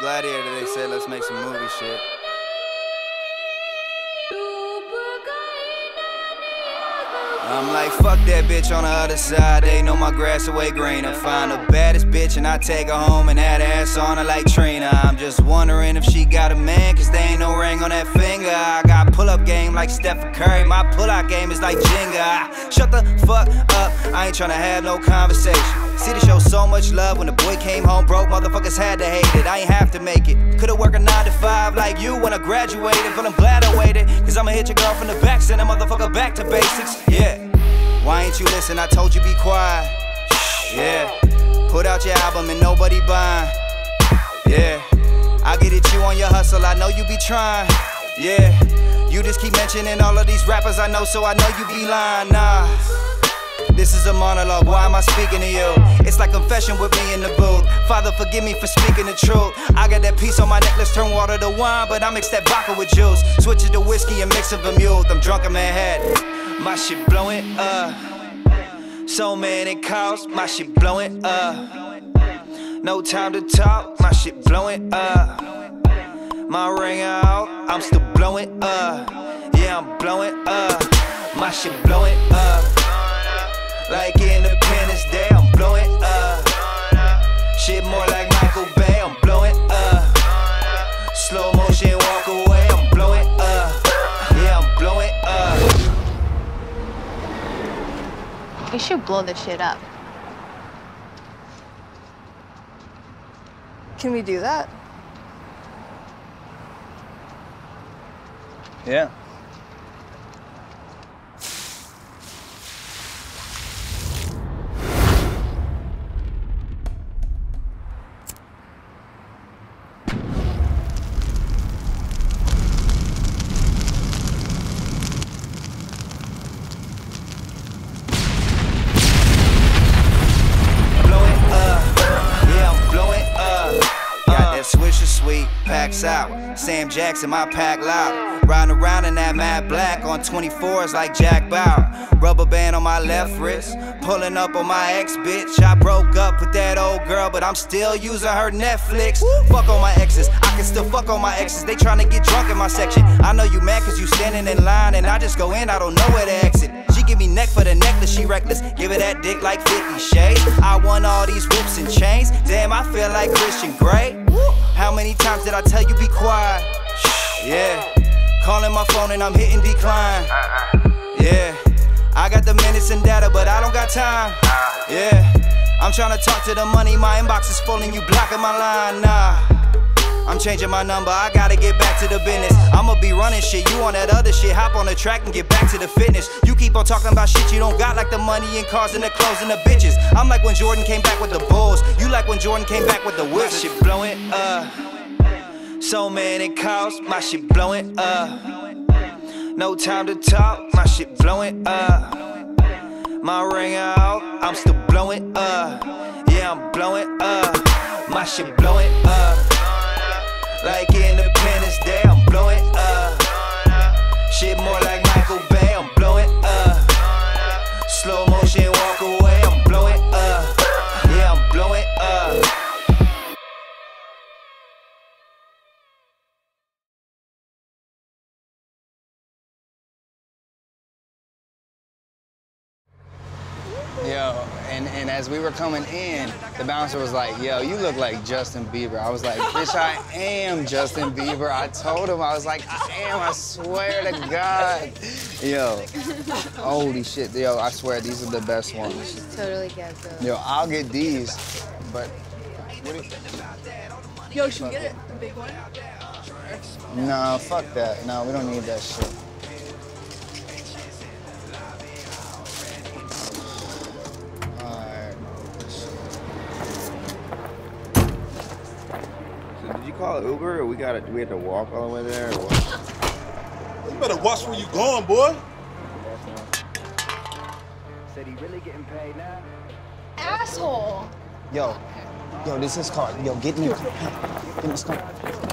Gladiator, they said let's make some movie shit. I'm like, fuck that bitch on the other side, they know my grass away greener. Find the baddest bitch and I take her home and that ass on her like Trina. I'm just wondering if she got a man, cause there ain't no ring on that finger. I got pull-up game like Stephen Curry, my pull-out game is like Jenga. Shut the fuck up, I ain't tryna have no conversation. See the show so much love, when the boy came home broke, motherfuckers had to hate it. I ain't have to make it, could've worked a 9 to 5 like you when I graduated. But I'm glad I waited, cause I'ma hit your girl from the back, send a motherfucker back to basics. Yeah, why ain't you listen? I told you be quiet. Yeah, put out your album and nobody buying. Yeah, I get it, you on your hustle, I know you be trying. Yeah, you just keep mentioning all of these rappers I know, so I know you be lying. Nah, this is a monologue, why am I speaking to you? It's like confession with me in the booth. Father, forgive me for speaking the truth. I got that piece on my necklace, turn water to wine, but I mix that vodka with juice. Switch it to whiskey and mix of Vermouth. I'm drunk in Manhattan, my shit blowing up. So many calls, my shit blowing up. No time to talk, my shit blowing up. My ring out, I'm still blowing up. Yeah, I'm blowing up. My shit blowing up. Like Independence Day, I'm blowing up. Shit more like Michael Bay, I'm blowing up. Slow motion walk away, I'm blowing up. Yeah, I'm blowing up. We should blow this shit up. Can we do that? Yeah. Swisher sweet, pack sour. Sam Jackson, my pack loud. Riding around in that mad black on 24s like Jack Bauer. Rubber band on my left wrist, pulling up on my ex bitch. I broke up with that old girl, but I'm still using her Netflix. Fuck on my exes, I can still fuck on my exes. They tryna get drunk in my section. I know you mad cause you standing in line and I just go in, I don't know where to exit. She give me neck for the necklace, she reckless. Give her that dick like 50 shades. I want all these whips and chains. Damn, I feel like Christian Grey. How many times did I tell you be quiet? Yeah, calling my phone and I'm hitting decline. Yeah, I got the minutes and data, but I don't got time. Yeah, I'm trying to talk to the money, my inbox is full and you blocking my line. Nah, I'm changing my number, I gotta get back to the business. I'ma be running shit, you on that other shit. Hop on the track and get back to the fitness. You keep on talking about shit you don't got, like the money and cars and the clothes and the bitches. I'm like when Jordan came back with the Bulls. You like when Jordan came back with the Wizards. My shit blowing up. So many calls, my shit blowing up. No time to talk, my shit blowing up. My ring out, I'm still blowing up. Yeah, I'm blowing up. My shit blowing up. Like Independence Day, I'm blowing up. Shit more like Michael Bay, I'm blowing up. Slow motion walk away, I'm blowing up. Yeah, I'm blowing up. Yo, and as we were coming in, the bouncer was like, yo, you look like Justin Bieber. I was like, bitch, I am Justin Bieber. I told him, I was like, I am, I swear to God. Yo, holy shit, yo, I swear, these are the best ones. You should totally get those. Yo, I'll get these, but what do you... Yo, should we get it? The big one? No, fuck that. No, we don't need that shit. Did you call Uber or we had to walk all the way there or what? You better watch where you going, boy. Said he really getting paid now? Asshole! Yo, this is car. Yo, get in the car. Get in this car.